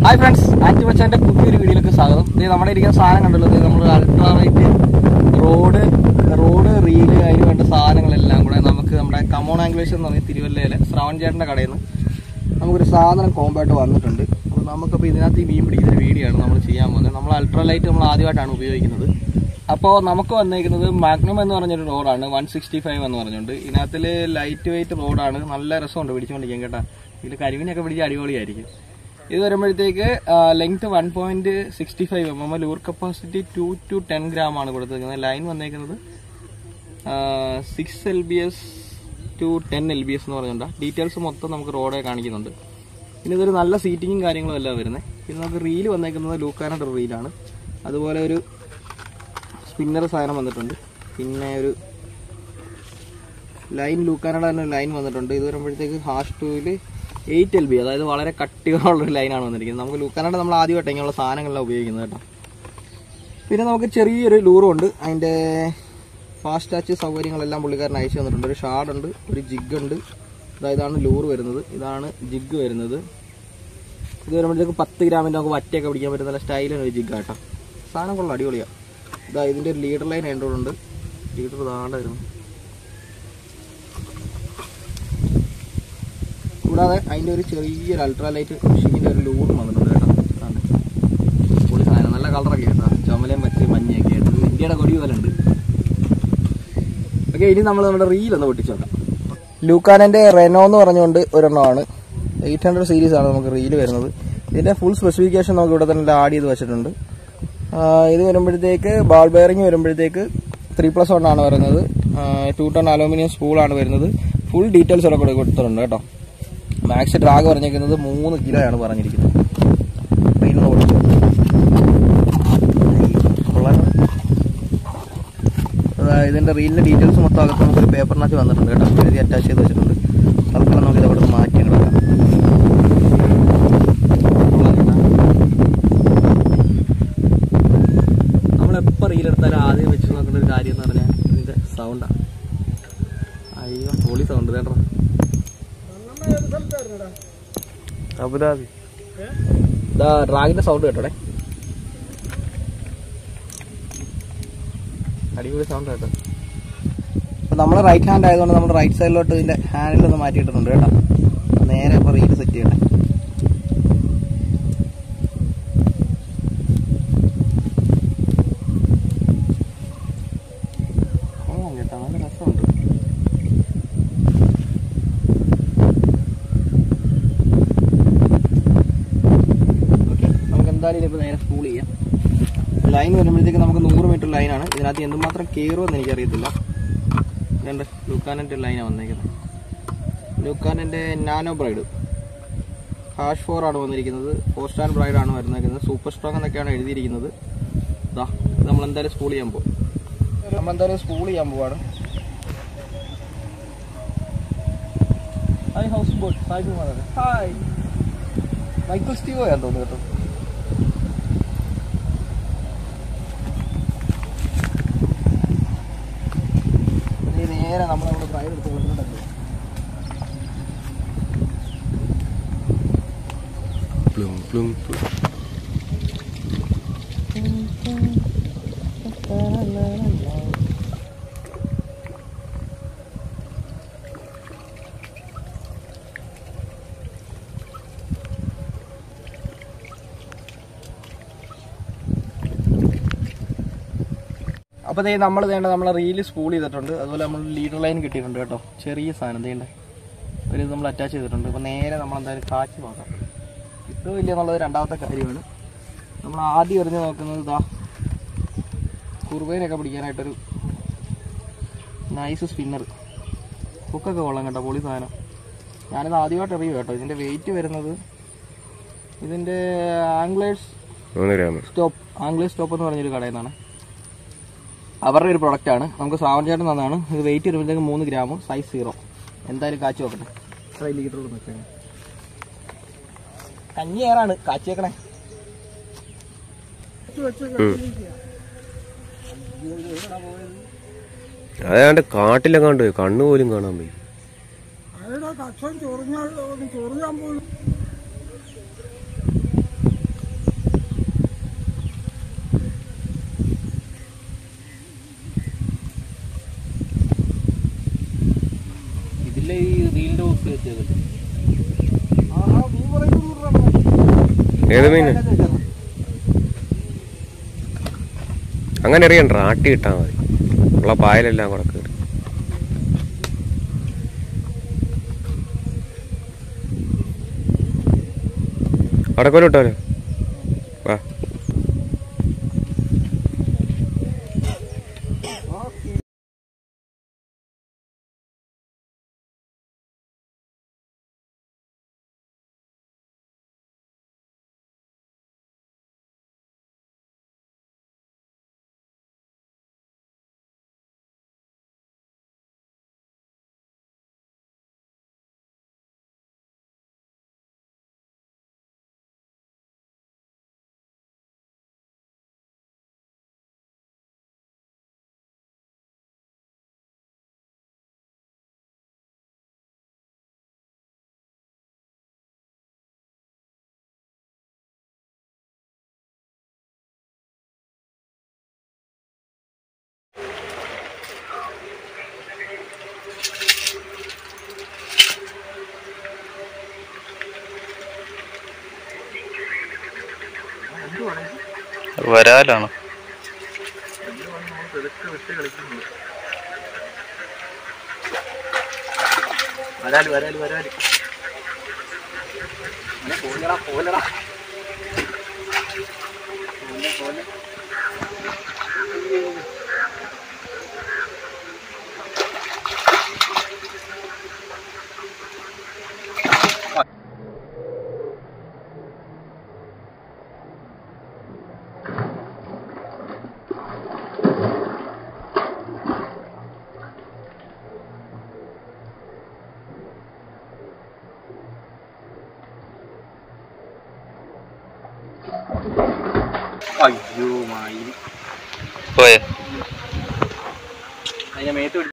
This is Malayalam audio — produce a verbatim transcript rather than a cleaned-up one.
ഹായ് ഫ്രണ്ട്സ്, ആക്റ്റീവ് അച്ഛൻ്റെ പുതിയൊരു വീഡിയോയിലേക്ക് സ്വാഗതം. ഇത് നമ്മുടെ ഇരിക്കുന്ന സാധനം കണ്ടുള്ളത് നമ്മൾ ultra white rod rod reel അതിന് വേണ്ട സാധനങ്ങളെല്ലാം കൂടെ നമുക്ക് നമ്മുടെ കമോൺ ആംഗ്ലേഴ്സ് എന്ന് പറഞ്ഞ തിരുവല്ലയിലെ ശ്രാവൺ ചേട്ടൻ്റെ കടയിൽ നിന്ന് നമുക്കൊരു സാധനം കോമ്പായിട്ട് വന്നിട്ടുണ്ട്. അപ്പോൾ നമുക്കപ്പോൾ ഇതിനകത്ത് ഈ മീൻ പിടിക്കുന്ന വീഡിയോ ആണ് നമ്മൾ ചെയ്യാൻ പോകുന്നത്. നമ്മൾ അൾട്രാ ലൈറ്റ് നമ്മൾ ആദ്യമായിട്ടാണ് ഉപയോഗിക്കുന്നത്. അപ്പോൾ നമുക്ക് വന്നിരിക്കുന്നത് മാഗ്നം എന്ന് പറഞ്ഞൊരു റോഡാണ്, വൺ സിക്സ്റ്റി ഫൈവ് എന്ന് പറഞ്ഞുകൊണ്ട്. ഇതിനകത്തിൽ ലൈറ്റ് വെയിറ്റ് റോഡാണ്, നല്ല രസമുണ്ട് പിടിച്ചുകൊണ്ടിരിക്കാൻ കേട്ടോ. ഇതിൽ കരിമീനൊക്കെ പിടിച്ച് അടിപൊളിയായിരിക്കും. ഇത് വരുമ്പോഴത്തേക്ക് length one point sixty five M M, lure capacity two to ten gram ആണ് കൊടുത്തിരിക്കുന്നത്. ലൈൻ വന്നേക്കുന്നത് six L B S to ten L B S എന്ന് പറഞ്ഞുകൊണ്ട് ഡീറ്റെയിൽസ് മൊത്തം നമുക്ക് റോഡെ കാണിക്കുന്നുണ്ട്. പിന്നെ ഇതൊരു നല്ല സീറ്റിങ്ങും കാര്യങ്ങളും എല്ലാം വരുന്നത്. പിന്നെ നമുക്ക് റീല് വന്നേക്കുന്നത് ലൂക്കാനയുടെ റീലാണ്. അതുപോലെ ഒരു സ്പിന്നർ സാധനം വന്നിട്ടുണ്ട്. പിന്നെ ഒരു ലൈൻ ലൂക്കാനയുടെ തന്നെ ലൈൻ വന്നിട്ടുണ്ട്. ഇത് വരുമ്പോഴത്തേക്ക് ഹാഷ് ടൂവിൽ എയ്റ്റ് എൽ ബി, അതായത് വളരെ കട്ടിയുള്ളൊരു ലൈനാണ് വന്നിരിക്കുന്നത്. നമുക്ക് ലൂക്കാനയുടെ നമ്മൾ ആദ്യമായിട്ട് ഇങ്ങനെയുള്ള സാധനങ്ങളെല്ലാം ഉപയോഗിക്കുന്നത് കേട്ടോ. പിന്നെ നമുക്ക് ചെറിയൊരു ലൂറും ഉണ്ട്. അതിൻ്റെ ഫാസ്റ്റ് ടാച്ച് സൗകര്യങ്ങളെല്ലാം പുള്ളിക്കാരൻ അയച്ചു തന്നിട്ടുണ്ട്. ഒരു ഷാഡുണ്ട്, ഒരു ജിഗ് ഉണ്ട്. ഇതാണ് ലൂറ് വരുന്നത്, ഇതാണ് ജിഗ് വരുന്നത്. ഇത് വരുമ്പോഴത്തേക്ക് പത്ത് ഗ്രാമിൻ്റെ നമുക്ക് വറ്റയൊക്കെ പിടിക്കാൻ പറ്റുന്ന നല്ല സ്റ്റൈലാണ് ഒരു ജിഗ് കേട്ടോ. സാധനം കൊള്ളാം, അടിപൊളിയാണ്. ഇതാ ഇതിൻ്റെ ഒരു ലീഡർ ലൈൻ എൻഡോടുണ്ട്. ലീഡർ താണ്ടായിരുന്നു. കൂടാതെ അതിൻ്റെ ഒരു ചെറിയൊരു അൾട്രാ ലൈറ്റ് ഫിഷിങ്ങിൻ്റെ ഒരു ലൂറും വന്നിട്ടുണ്ട് കേട്ടോ. പൊളി സാധനം, നല്ല കളറൊക്കെ കേട്ടോ, ചുമലയും പച്ച മഞ്ഞയൊക്കെ ആയിട്ട് ഇന്ത്യയുടെ കൊടി പോലെ ഉണ്ട്. ഓക്കെ, ഇനി നമ്മൾ നമ്മുടെ റീലൊന്ന് പൊട്ടിച്ച് നോക്കാം. ലൂക്കാനൻ്റെ റെനോ എന്ന് പറഞ്ഞുകൊണ്ട് ഒരെണ്ണമാണ്. എയ്റ്റ് ഹൺഡ്രഡ് സീരീസ് ആണ് നമുക്ക് റീല് വരുന്നത്. ഇതിൻ്റെ ഫുൾ സ്പെസിഫിക്കേഷൻ നമുക്ക് ഇവിടെ തന്നെ ആഡ് ചെയ്ത് വെച്ചിട്ടുണ്ട്. ഇത് വരുമ്പോഴത്തേക്ക് ബാൾ ബെയറിങ് വരുമ്പോഴത്തേക്ക് ത്രീ പ്ലസ് വൺ ആണ് വരുന്നത്. ടു ടൺ അലൂമിനിയം സ്പൂളാണ് വരുന്നത്. ഫുൾ ഡീറ്റെയിൽസ് ഒക്കെ കൂടെ കൊടുത്തിട്ടുണ്ട് കേട്ടോ. മാക്സ് ഡ്രാഗ് പറഞ്ഞിരിക്കുന്നത് മൂന്ന് കിലോ ആണ് പറഞ്ഞിരിക്കുന്നത്. ഇതിന്റെ റീലിന്റെ ഡീറ്റെയിൽസ് മൊത്തം അകത്ത് നമുക്കൊരു പേപ്പറിനകത്ത് വന്നിട്ടുണ്ട് കേട്ടോ. എഴുതി അറ്റാച്ച് ചെയ്ത് വെച്ചിട്ടുണ്ട്. അതൊക്കെ നമുക്ക് ഇതവിടെ നിന്ന് മാറ്റി കിടക്കാം. നമ്മളെപ്പോൾ റീലെടുത്താലും ആദ്യം വെച്ച് നോക്കേണ്ട ഒരു കാര്യം എന്ന് പറഞ്ഞാൽ ഇതിന്റെ സൗണ്ടാണ്. അയ്യോ, പൊളി സൗണ്ട് കേട്ടോ. അബുദാബി ഡ്രാഗിന്റെ സൗണ്ട് കേട്ടോടെ, അടിപൊളി സൗണ്ട് കേട്ടോ. അപ്പൊ നമ്മൾ റൈറ്റ് ഹാൻഡ് ആയതുകൊണ്ട് നമ്മൾ റൈറ്റ് സൈഡിലോട്ട് ഇതിന്റെ ഹാൻഡിൽ ഒന്ന് മാറ്റിയിട്ടുണ്ട് കേട്ടോ. നേരെ ഇപ്പൊ റീല് സെറ്റ് ചെയ്യട്ടെ. കേട്ടോ, നല്ല രസമുണ്ട്. എന്തായാലും ഇപ്പോൾ നേരെ സ്കൂൾ ചെയ്യാം. ലൈൻ വരുമ്പോഴത്തേക്ക് നമുക്ക് നൂറ് മീറ്റർ ലൈനാണ്. ഇതിനകത്ത് എന്തുമാത്രം കയറുമെന്ന് എനിക്കറിയത്തില്ല. രണ്ട് ലൂക്കാനൻ്റെ ലൈനാണ് വന്നിരിക്കുന്നത്. ലൂക്കാനൻ്റെ നാനോ ബ്രൈഡ് ഹാഷ് ഫോർ ആണ് വന്നിരിക്കുന്നത്. ഫോർ സ്റ്റാർ ബ്രൈഡ് ആണ് വരുന്നിരിക്കുന്നത്. സൂപ്പർ സ്ട്രോങ് എന്നൊക്കെയാണ് എഴുതിയിരിക്കുന്നത്. ഇതാ നമ്മളെന്തായാലും സ്കൂൾ ചെയ്യാൻ പോകും. നമ്മളെന്തായാലും സ്കൂൾ ചെയ്യാൻ പോവാണ്. Hi house boat, hi hi Michael Stevo ആണെന്ന് തോന്നുന്നു കേട്ടോ. നേരെ നമ്മളവിടെ ബ്രൈഡ് എടുത്ത് കൊടുക്കുന്നുണ്ടല്ലോ. അപ്പോൾ ദേ നമ്മൾ വേണ്ട നമ്മളെ റീല് സ്പൂൾ ചെയ്തിട്ടുണ്ട്. അതുപോലെ നമ്മൾ ലീഡർ ലൈൻ കിട്ടിയിട്ടുണ്ട് കേട്ടോ. ചെറിയ സാധനം വേണ്ട ഒരു ഇത് നമ്മൾ അറ്റാച്ച് ചെയ്തിട്ടുണ്ട്. അപ്പോൾ നേരെ നമ്മളെന്തായാലും കാച്ച് നോക്കാം. ഇത്രയും ഇല്ല എന്നുള്ളത് രണ്ടാമത്തെ കാര്യമാണ്. നമ്മൾ ആദ്യം എറിഞ്ഞ് നോക്കുന്നത് ഇതാ കുറുവേനൊക്കെ പിടിക്കാനായിട്ടൊരു നൈസ് സ്പിന്നർ. ഹുക്കൊക്കെ കൊള്ളാം കേട്ടോ, പൊളി സാധനം. ഞാനിത് ആദ്യമായിട്ട് എറിയും കേട്ടോ. ഇതിൻ്റെ വെയിറ്റ് വരുന്നത് ഇതിൻ്റെ ആംഗ്ലേഴ്സ് സ്റ്റോപ്പ് ആംഗ്ലേഴ്സ് സ്റ്റോപ്പ് എന്ന് പറഞ്ഞൊരു കടയിൽ നിന്നാണ്. അവരുടെ ഒരു പ്രൊഡക്റ്റാണ്. നമുക്ക് ശ്രാവൺ ചേട്ടൻ തന്നതാണ്. ഇത് വെയിറ്റ് വരുമ്പോഴത്തേക്ക് മൂന്ന് ഗ്രാം, സൈസ് സീറോ. എന്തായാലും കാച്ചി നോക്കട്ടെ. എത്ര ലീറ്ററോട് വെച്ചേക്കണം. കഞ്ഞി ഏറാണ്, കാച്ചി വെക്കണേ. അതാണ്ട് കാട്ടിലെങ്ങാണ്ട് കണ്ണു പോലും കാണാൻ പോയി. കക്ഷം ചൊറിഞ്ഞാൽ ചൊറിയാൻ പോലും ഏത് മീന് അങ്ങനെ അറിയണ്ട, ആട്ടി ഇട്ടാ മതി. ഉള്ള പായലെല്ലാം കൂടെ കയറി. അടക്കോലും ഇട്ടാലോ? വാ. വരാലാണ്. വരാല് വരാല് വരാല് പോലടാ പോലടാ പോലെ അയ്യോ മായി പോയെ അതിനെ മേത്ത്